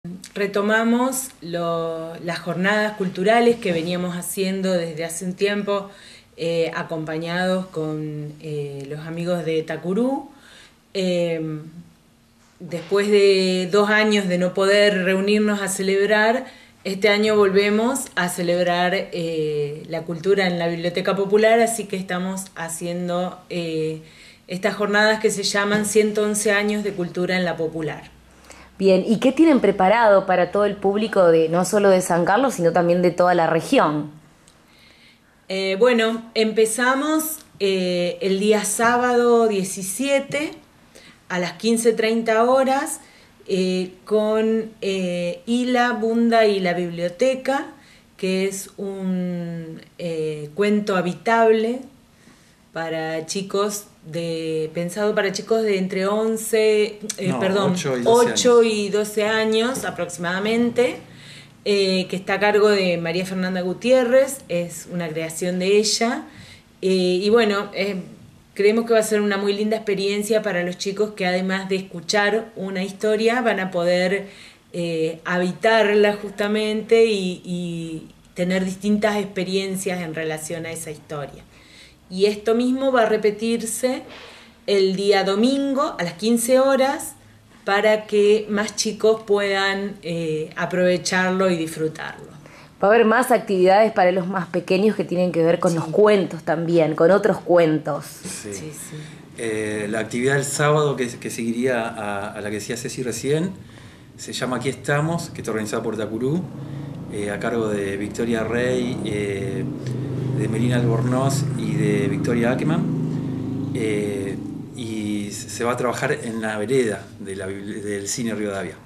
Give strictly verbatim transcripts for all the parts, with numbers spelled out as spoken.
Retomamos lo, las jornadas culturales que veníamos haciendo desde hace un tiempo, eh, acompañados con eh, los amigos de Tacurú. Eh, después de dos años de no poder reunirnos a celebrar, este año volvemos a celebrar eh, la cultura en la Biblioteca Popular, así que estamos haciendo eh, estas jornadas que se llaman ciento once años de cultura en la popular. Bien, ¿y qué tienen preparado para todo el público de no solo de San Carlos, sino también de toda la región? Eh, bueno, empezamos eh, el día sábado diecisiete a las quince treinta horas eh, con eh, Ila, Bunda y la Biblioteca, que es un eh, cuento habitable para chicos de pensado para chicos de entre once, eh, no, perdón, ocho y doce años aproximadamente, eh, que está a cargo de María Fernanda Gutiérrez, es una creación de ella, eh, y bueno, eh, creemos que va a ser una muy linda experiencia para los chicos que además de escuchar una historia van a poder eh, habitarla justamente y, y tener distintas experiencias en relación a esa historia. Y esto mismo va a repetirse el día domingo a las quince horas para que más chicos puedan eh, aprovecharlo y disfrutarlo. Va a haber más actividades para los más pequeños que tienen que ver con sí. los cuentos también, con otros cuentos. Sí. Sí, sí. Eh, la actividad del sábado que, que seguiría a, a la que decía Ceci recién se llama Aquí estamos, que está organizada por Tacurú, eh, a cargo de Victoria Rey, eh, de Melina Albornoz y de Victoria Ackerman, eh, y se va a trabajar en la vereda de la, del cine Rivadavia,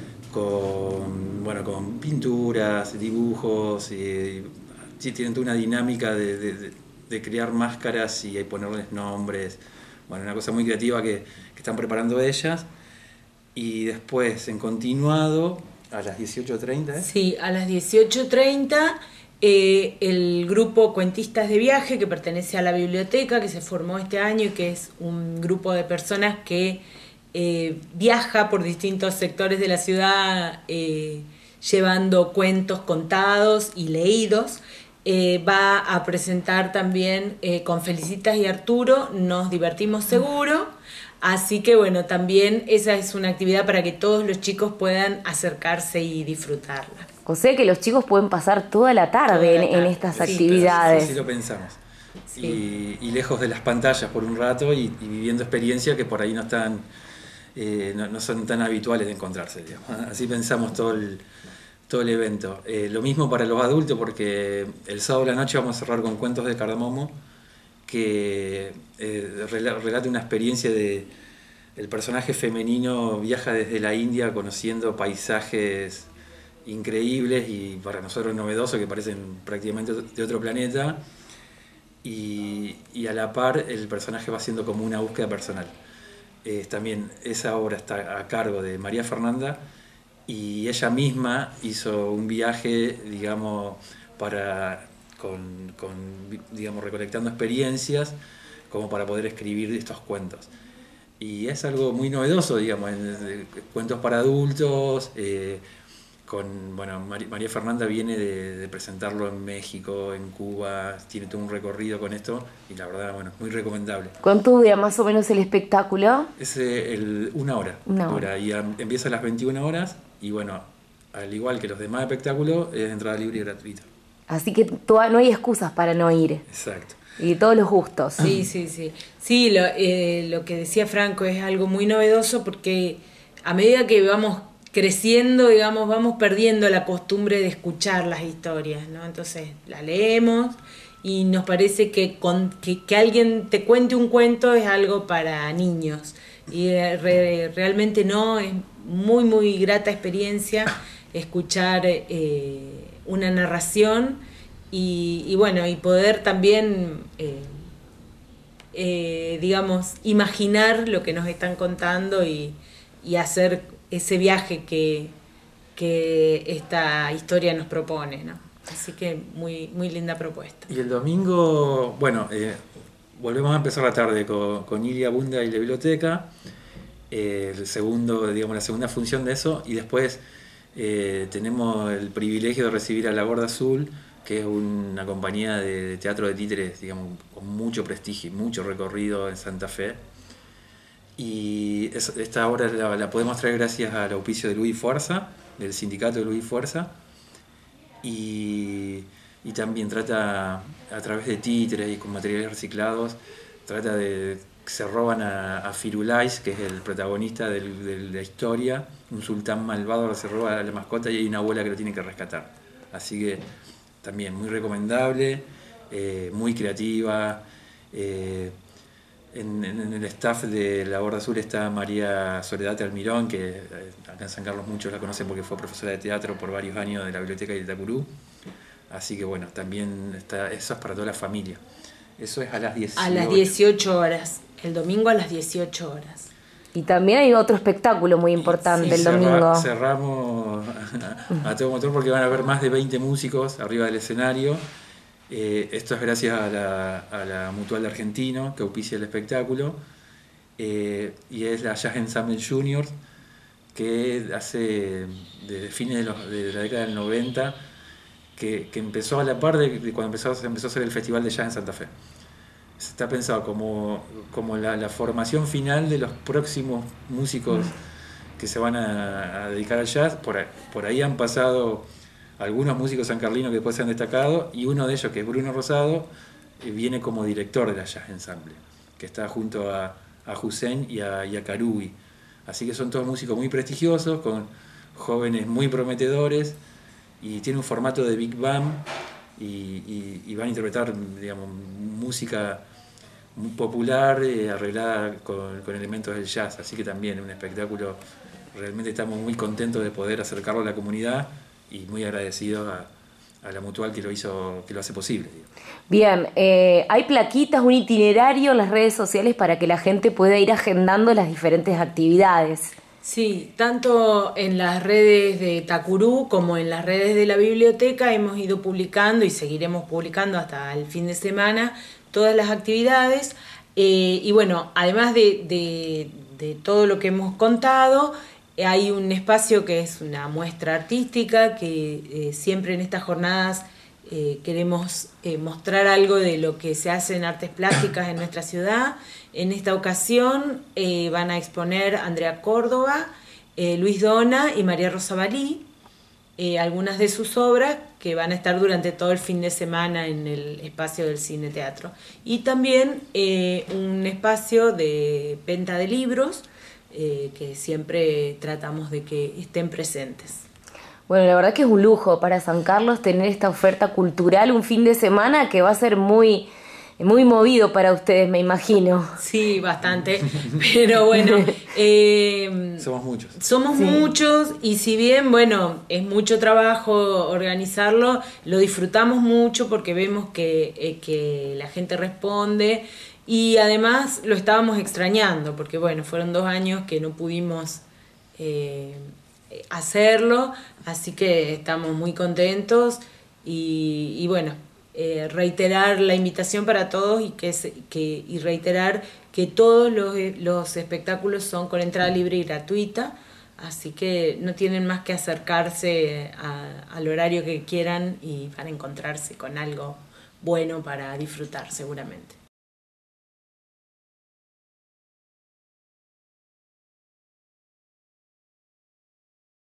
con, bueno, con pinturas, dibujos, y, y tienen toda una dinámica de, de, de crear máscaras y ponerles nombres, bueno, una cosa muy creativa que, que están preparando ellas. Y después, en continuado, a las dieciocho treinta, ¿eh? Sí, a las dieciocho treinta... Eh, el grupo Cuentistas de Viaje, que pertenece a la biblioteca, que se formó este año y que es un grupo de personas que eh, viaja por distintos sectores de la ciudad eh, llevando cuentos contados y leídos, eh, va a presentar también eh, con Felicitas y Arturo Nos Divertimos Seguro. Así que bueno, también esa es una actividad para que todos los chicos puedan acercarse y disfrutarla. O sea que los chicos pueden pasar toda la tarde, toda la tarde. En, en estas sí, actividades. Así lo pensamos. Sí. Y, y lejos de las pantallas por un rato y, y viviendo experiencias que por ahí no están, eh, no, no son tan habituales de encontrarse, digamos. Así pensamos todo el, todo el evento. Eh, lo mismo para los adultos, porque el sábado de la noche vamos a cerrar con Cuentos de Cardamomo, que eh, relata una experiencia de el personaje femenino viaja desde la India conociendo paisajes increíbles y para nosotros novedosos que parecen prácticamente de otro planeta, y, y a la par el personaje va haciendo como una búsqueda personal. Eh, también esa obra está a cargo de María Fernanda y ella misma hizo un viaje, digamos, para con, con digamos, recolectando experiencias como para poder escribir estos cuentos. Y es algo muy novedoso, digamos, en, en, cuentos para adultos. Eh, Con, bueno, María Fernanda viene de, de presentarlo en México, en Cuba, tiene todo un recorrido con esto y la verdad, bueno, muy recomendable. ¿Cuánto dura más o menos el espectáculo? Es el, una hora, una hora. Dura, y a, empieza a las veintiuna horas y bueno, al igual que los demás espectáculos, es entrada libre y gratuita. Así que toda, no hay excusas para no ir. Exacto. Y todos los gustos. Sí, sí, sí. Sí, lo, eh, lo que decía Franco es algo muy novedoso porque a medida que vamos creciendo, digamos, vamos perdiendo la costumbre de escuchar las historias, ¿no? Entonces las leemos y nos parece que, con, que, que alguien te cuente un cuento es algo para niños. Y re, realmente no, es muy, muy grata experiencia escuchar eh, una narración y, y bueno, y poder también, eh, eh, digamos, imaginar lo que nos están contando y, y hacer ese viaje que, que esta historia nos propone, ¿no? Así que muy, muy linda propuesta. Y el domingo, bueno, eh, volvemos a empezar la tarde con, con Ilia, Bunda y la biblioteca, eh, el segundo, digamos, la segunda función de eso, y después Eh, tenemos el privilegio de recibir a La Gorda Azul, que es una compañía de, de teatro de títeres, digamos, con mucho prestigio y mucho recorrido en Santa Fe. Y es, esta obra la, la podemos traer gracias al auspicio de Luis Fuerza, del sindicato de Luis Fuerza. Y, y también trata, a través de títeres y con materiales reciclados, trata de... se roban a, a Firulais, que es el protagonista del, de la historia, un sultán malvado que se roba a la mascota y hay una abuela que lo tiene que rescatar. Así que también muy recomendable, eh, muy creativa. Eh, en, en el staff de La Gorda Azul está María Soledad Almirón, que eh, acá en San Carlos muchos la conocen porque fue profesora de teatro por varios años de la Biblioteca de Itacurú. Así que bueno, también está, eso es para toda la familia. Eso es a las dieciocho. A las dieciocho horas, el domingo a las dieciocho horas. Y también hay otro espectáculo muy importante Sí, el cerra, domingo. Cerramos a, a todo motor porque van a haber más de veinte músicos arriba del escenario. Eh, esto es gracias a la, a la Mutual de Argentino, que auspicia el espectáculo. Eh, y es la Jazz Ensemble Junior, que hace desde fines de, los, de la década del noventa, que, que empezó a la par de, de cuando empezó, empezó a hacer el Festival de Jazz en Santa Fe. Está pensado como, como la, la formación final de los próximos músicos que se van a, a dedicar al jazz. Por ahí, por ahí han pasado algunos músicos sancarlinos que después se han destacado, y uno de ellos, que es Bruno Rosado, eh, viene como director de la Jazz Ensemble, que está junto a, a Hussein y a, y a Karubi. Así que son todos músicos muy prestigiosos, con jóvenes muy prometedores, y tiene un formato de Big Band, y, y, y van a interpretar, digamos, música muy popular, eh, arreglada con, con elementos del jazz. Así que también un espectáculo, realmente estamos muy contentos de poder acercarlo a la comunidad y muy agradecidos a, a la Mutual que lo hizo, que lo hace posible. Bien, eh, hay plaquitas, un itinerario en las redes sociales para que la gente pueda ir agendando las diferentes actividades. Sí, tanto en las redes de Itacurú como en las redes de la biblioteca hemos ido publicando y seguiremos publicando hasta el fin de semana todas las actividades. Eh, y bueno, además de, de, de todo lo que hemos contado, hay un espacio que es una muestra artística que eh, siempre en estas jornadas eh, queremos eh, mostrar algo de lo que se hace en artes plásticas en nuestra ciudad. En esta ocasión eh, van a exponer Andrea Córdoba, eh, Luis Dona y María Rosa Balí, eh, algunas de sus obras que van a estar durante todo el fin de semana en el espacio del Cine Teatro. Y también eh, un espacio de venta de libros eh, que siempre tratamos de que estén presentes. Bueno, la verdad que es un lujo para San Carlos tener esta oferta cultural un fin de semana que va a ser muy... muy movido para ustedes, me imagino. Sí, bastante, pero bueno, eh, somos muchos. Somos sí. muchos, y si bien, bueno, es mucho trabajo organizarlo, lo disfrutamos mucho porque vemos que, eh, que la gente responde, y además lo estábamos extrañando, porque bueno, fueron dos años que no pudimos eh, hacerlo, así que estamos muy contentos, y, y bueno, Eh, reiterar la invitación para todos y que, que y reiterar que todos los, los espectáculos son con entrada libre y gratuita, así que no tienen más que acercarse a, al horario que quieran y van a encontrarse con algo bueno para disfrutar seguramente.